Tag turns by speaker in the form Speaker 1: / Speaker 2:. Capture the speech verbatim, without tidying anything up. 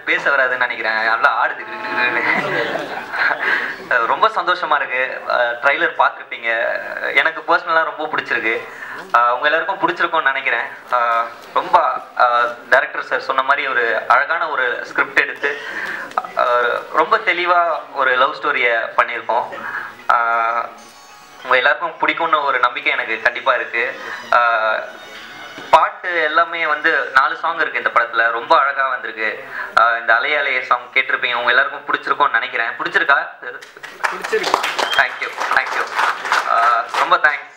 Speaker 1: பேச வராதுன்னு நினைக்கிறேன். நல்லா ஆடுது. ரொம்ப சந்தோஷமா இருக்கு. ட்ரைலர் பார்த்துருப்பீங்க. எனக்கு பர்சனலாக ரொம்ப பிடிச்சிருக்கு. உங்க எல்லாருக்கும் பிடிச்சிருக்கும்னு நினைக்கிறேன். ரொம்ப டைரக்டர் சார் சொன்ன மாதிரி ஒரு அழகான ஒரு ஸ்கிரிப்ட் எடுத்து ரொம்ப தெளிவாக ஒரு லவ் ஸ்டோரியை பண்ணியிருக்கோம். உங்க எல்லாருக்கும் பிடிக்கும்னு ஒரு நம்பிக்கை எனக்கு கண்டிப்பா இருக்கு. பாட்டு எல்லாமே வந்து நாலு சாங் இருக்கு இந்த படத்துல, ரொம்ப அழகா வந்திருக்கு. இந்த அலைய அலைய சாங் கேட்டிருப்பீங்க, உங்க எல்லாருக்கும் பிடிச்சிருக்கும்னு நினைக்கிறேன். பிடிச்சிருக்கா? தேங்க்யூ தேங்க்யூ ரொம்ப தேங்க்ஸ்.